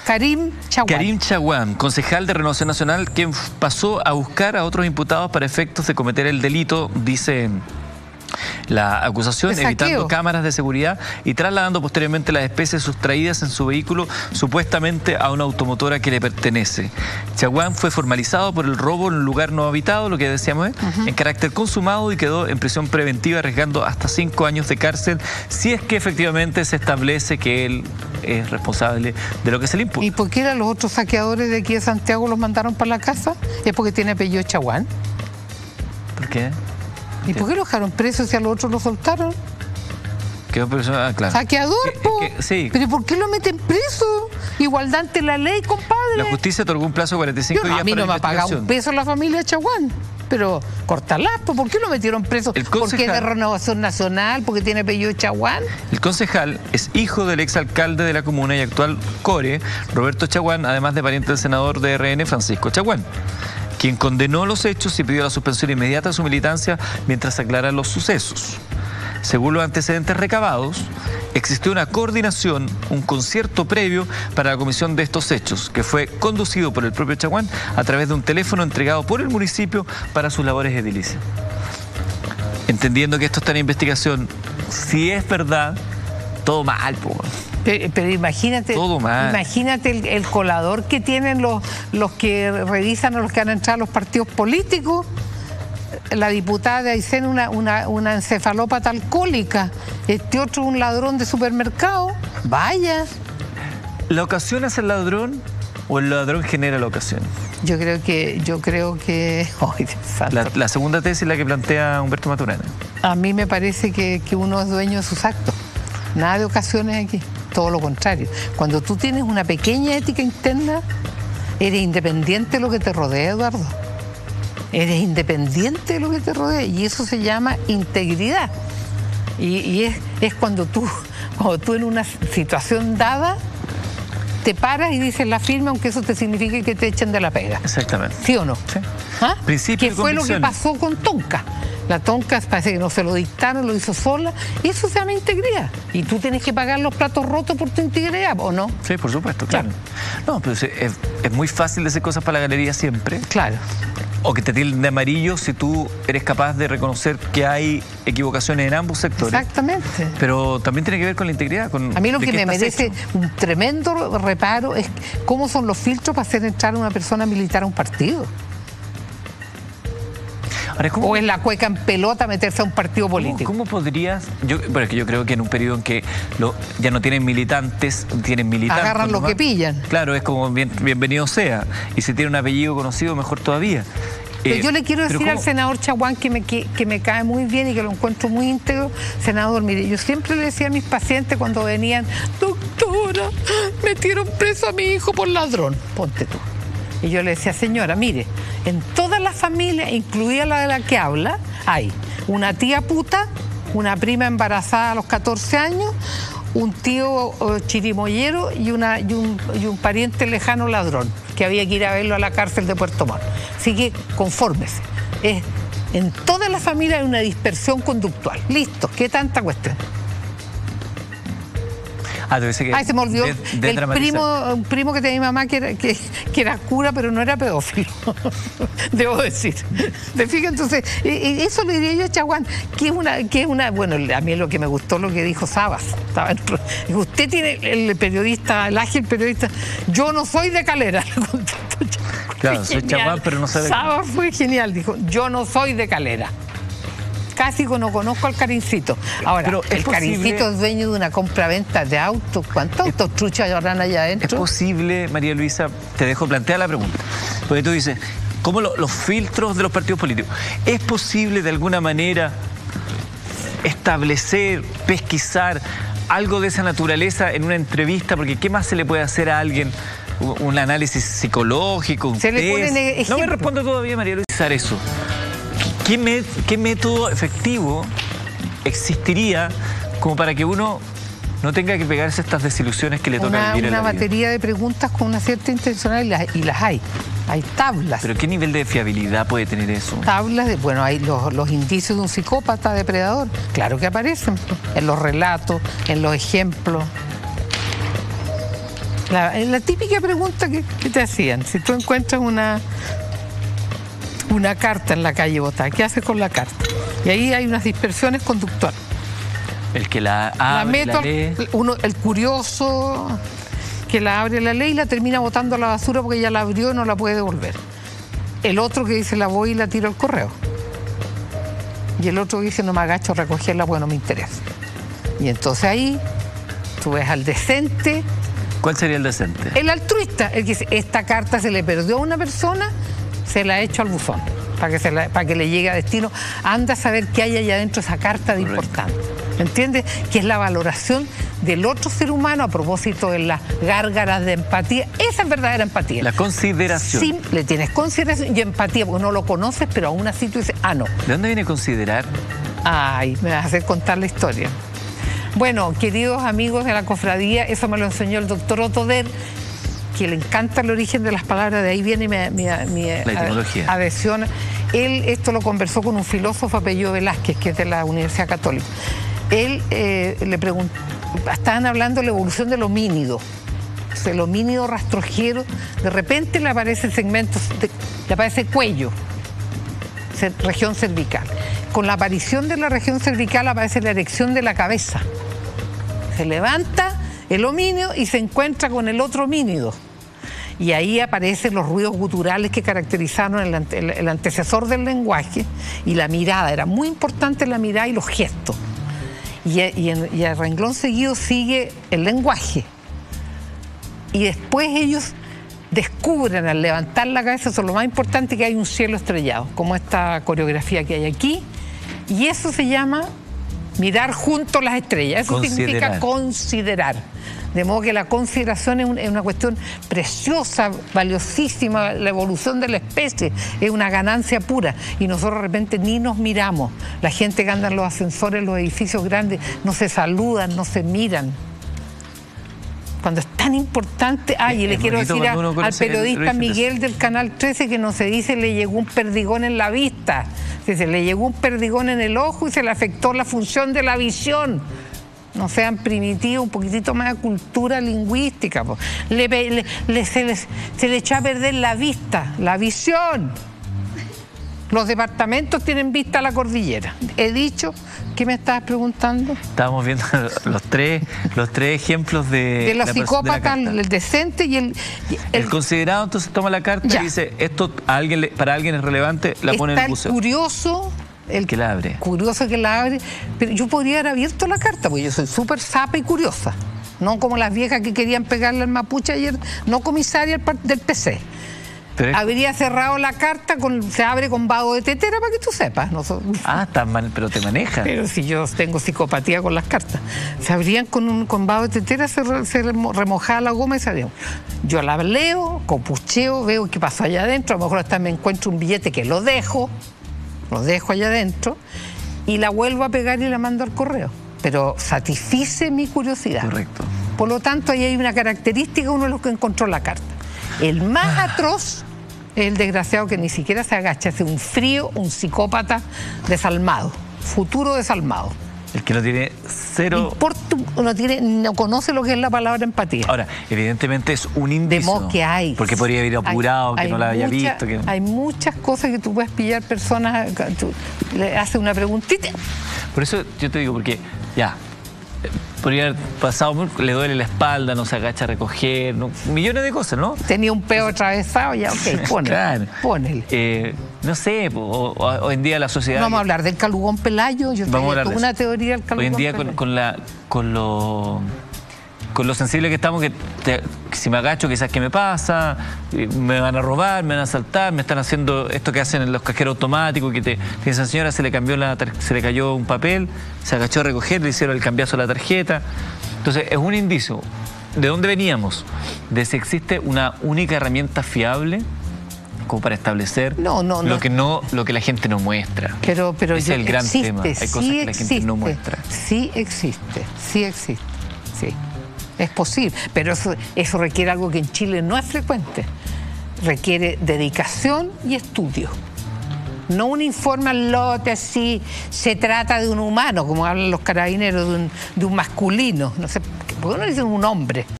Karim Chaguán. Karim Chaguán, concejal de Renovación Nacional, quien pasó a buscar a otros imputados para efectos de cometer el delito, dice la acusación, evitando cámaras de seguridad y trasladando posteriormente las especies sustraídas en su vehículo supuestamente a una automotora que le pertenece. Chaguán fue formalizado por el robo en un lugar no habitado, lo que decíamos, en carácter consumado, y quedó en prisión preventiva arriesgando hasta 5 años de cárcel si es que efectivamente se establece que él es responsable de lo que se le imputa. ¿Y por qué los otros saqueadores de aquí de Santiago los mandaron para la casa? ¿Es porque tiene apellido Chaguán? ¿Por qué? ¿Y por qué lo dejaron presos si a los otros lo soltaron? Quedó preso, claro. Saqueador, sí. ¿Pero por qué lo meten preso? Igualdad ante la ley, compadre. La justicia otorgó un plazo de 45 días para la investigación. A mí no me ha pagado un peso la familia Chaguán. Pero cortala, ¿por qué lo metieron preso? ¿Porque es de Renovación Nacional? ¿Porque tiene apellido Chaguán? El concejal es hijo del exalcalde de la comuna y actual core, Roberto Chaguán, además de pariente del senador de RN, Francisco Chaguán, quien condenó los hechos y pidió la suspensión inmediata de su militancia mientras se aclaran los sucesos. Según los antecedentes recabados, existió una coordinación, un concierto previo para la comisión de estos hechos, que fue conducido por el propio Chaguán a través de un teléfono entregado por el municipio para sus labores edilicias. Entendiendo que esto está en investigación, si es verdad, todo mal, Pero imagínate, imagínate el colador que tienen los que revisan a los que han entrado a los partidos políticos. La diputada de Aysén, una encefalópata alcohólica, este otro un ladrón de supermercado. Vaya. ¿La ocasión es el ladrón o el ladrón genera la ocasión? Yo creo que ¡ay, Dios santo! La segunda tesis es la que plantea Humberto Maturana. A mí me parece que uno es dueño de sus actos. Nada de ocasiones aquí. Todo lo contrario. Cuando tú tienes una pequeña ética interna, eres independiente de lo que te rodea, Eduardo. Eres independiente de lo que te rodea, y eso se llama integridad. Y es cuando tú en una situación dada te paras y dices la firma, aunque eso te signifique que te echen de la pega. Exactamente. ¿Sí o no? Sí. ¿Ah? Principio que fue lo que pasó con Tonka. La Tonka parece que no se lo dictaron, lo hizo sola. Eso se llama integridad. Y tú tienes que pagar los platos rotos por tu integridad, ¿o no? Sí, por supuesto, claro. No, pero es muy fácil de hacer cosas para la galería siempre. Claro. O que te tilden de amarillo si tú eres capaz de reconocer que hay equivocaciones en ambos sectores. Exactamente. Pero también tiene que ver con la integridad. A mí lo que me merece un tremendo reparo es cómo son los filtros para hacer entrar a una persona militar a un partido. Ahora, o en la cueca en pelota meterse a un partido político. ¿Cómo podrías? Bueno, es que yo creo que en un periodo en que ya no tienen militantes, tienen militantes. Agarran lo que pillan. Claro, es como bienvenido sea. Y si tiene un apellido conocido, mejor todavía. Pero yo le quiero decir al senador Chaguán que me cae muy bien y que lo encuentro muy íntegro. Senador, mire, yo siempre le decía a mis pacientes cuando venían: doctora, metieron preso a mi hijo por ladrón. Ponte tú. Y yo le decía: señora, mire, en todas las familias, incluida la de la que habla, hay una tía puta, una prima embarazada a los 14 años, un tío chirimoyero y un pariente lejano ladrón, que había que ir a verlo a la cárcel de Puerto Montt. Así que confórmese. En todas las familias hay una dispersión conductual. Listo, ¿qué tanta cuestión? Se me olvidó. Un primo que tenía mi mamá que era cura, pero no era pedófilo. Debo decir. ¿Te fijas? Entonces, eso le diría yo a Chaguán, que es una. Bueno, a mí lo que me gustó lo que dijo Sabas. Usted tiene el periodista, el ágil periodista. Yo no soy de Calera. Claro, soy Chaguán, pero no soy de Calera. Sabas fue genial. Dijo: yo no soy de Calera. Casi no conozco al Carincito. Ahora, pero el Carincito es dueño de una compra-venta de autos. ¿Cuántos autos truchas habrán allá adentro? ¿Es posible, María Luisa? Te dejo plantear la pregunta. Porque tú dices, ¿cómo los filtros de los partidos políticos? ¿Es posible de alguna manera establecer, pesquisar algo de esa naturaleza en una entrevista? Porque ¿qué más se le puede hacer a alguien? Un análisis psicológico, un test. No me responde todavía, María Luisa, eso. ¿Qué método efectivo existiría como para que uno no tenga que pegarse estas desilusiones que le toca vivir en la vida? Una batería de preguntas con una cierta intencionalidad, y las hay. Hay tablas. ¿Pero qué nivel de fiabilidad puede tener eso? Tablas de, bueno, hay los indicios de un psicópata depredador. Claro que aparecen en los relatos, en los ejemplos. La típica pregunta que te hacían, si tú encuentras una carta en la calle botada, ¿qué haces con la carta? Y ahí hay unas dispersiones conductuales. El que la abre, la lee. El curioso que la abre, la lee y la termina botando a la basura porque ya la abrió y no la puede devolver. El otro que dice la voy y la tiro al correo. Y el otro dice no me agacho a recogerla porque no me interesa. Y entonces ahí tú ves al decente. ¿Cuál sería el decente? El altruista, el que dice esta carta se le perdió a una persona, se la ha hecho al buzón para que le llegue a destino. Anda a saber qué hay allá adentro de esa carta de importante. ¿Entiendes? Que es la valoración del otro ser humano a propósito de las gárgaras de empatía. Esa es verdadera empatía. La consideración. Sí, le tienes consideración y empatía porque no lo conoces, pero aún así tú dices, no. ¿De dónde viene considerar? Ay, me vas a hacer contar la historia. Bueno, queridos amigos de la cofradía, eso me lo enseñó el doctor Otoder, que le encanta el origen de las palabras, de ahí viene mi adhesión. Él esto lo conversó con un filósofo apellido Velázquez, que es de la Universidad Católica. Él le preguntó, estaban hablando de la evolución del homínido. El homínido rastrojero, de repente le aparece segmentos, le aparece cuello, región cervical. Con la aparición de la región cervical aparece la erección de la cabeza. Se levanta el homínido y se encuentra con el otro homínido. Y ahí aparecen los ruidos guturales que caracterizaron el antecesor del lenguaje y la mirada. Era muy importante la mirada y los gestos. Y a renglón seguido sigue el lenguaje. Y después ellos descubren al levantar la cabeza, eso es lo más importante, que hay un cielo estrellado, como esta coreografía que hay aquí. Y eso se llama mirar juntos las estrellas. Eso significa considerar. De modo que la consideración es una cuestión preciosa, valiosísima. La evolución de la especie es una ganancia pura. Y nosotros de repente ni nos miramos. La gente que anda en los ascensores, en los edificios grandes, no se saludan, no se miran. Cuando es tan importante... y le quiero decir al periodista Miguel del Canal 13 que no se dice le llegó un perdigón en la vista. Se le llegó un perdigón en el ojo y se le afectó la función de la visión. No sean primitivos, un poquitito más de cultura lingüística. Se le echó a perder la vista, la visión. Los departamentos tienen vista a la cordillera. He dicho, ¿qué me estabas preguntando? Estábamos viendo los tres ejemplos de los psicópatas, el decente y el considerado. Entonces toma la carta y dice, esto para alguien es relevante, la pone en el museo. El que la abre. Curioso que la abre. Pero yo podría haber abierto la carta, porque yo soy súper zapa y curiosa. No como las viejas que querían pegarle al mapuche ayer, no comisaria del PC. Habría cerrado la carta, se abre con vago de tetera para que tú sepas. Pero te maneja. Pero si yo tengo psicopatía con las cartas. Se abrían con vago de tetera, se remojaba la goma y salía. Yo la leo, copucheo, veo qué pasó allá adentro. A lo mejor hasta me encuentro un billete que lo dejo allá adentro y la vuelvo a pegar y la mando al correo. Pero satisfice mi curiosidad. Correcto. Por lo tanto, ahí hay una característica, uno de los que encontró la carta. El más atroz es el desgraciado que ni siquiera se agacha, hace un frío, un psicópata desalmado, futuro desalmado. El que no tiene cero... No conoce lo que es la palabra empatía. Ahora, evidentemente es un indicio. De modo que hay. Porque podría haber apurado, que no la haya visto. Hay muchas cosas que tú puedes pillar personas, tú le haces una preguntita. Por eso yo te digo, porque podría haber pasado, le duele la espalda, no se agacha a recoger, millones de cosas, ¿no? Tenía un peo atravesado, ponele. Claro. Ponele. No sé, hoy en día la sociedad... Vamos a hablar del calugón Pelayo. Yo tengo una teoría del calugón Pelayo. Hoy en día con lo sensible que estamos, que si me agacho quizás qué me pasa, me van a robar, me van a asaltar, me están haciendo esto que hacen en los cajeros automáticos, que esa señora se le cayó un papel, se agachó a recoger, le hicieron el cambiazo a la tarjeta. Entonces es un indicio. ¿De dónde veníamos? De si existe una única herramienta fiable como para establecer lo que la gente no muestra. Pero ese es el gran tema. Hay cosas que la gente no muestra. Sí existe. Es posible, pero eso requiere algo que en Chile no es frecuente. Requiere dedicación y estudio. No un informe al lote así, se trata de un humano, como hablan los carabineros, de un masculino. No sé, ¿por qué no dicen un hombre?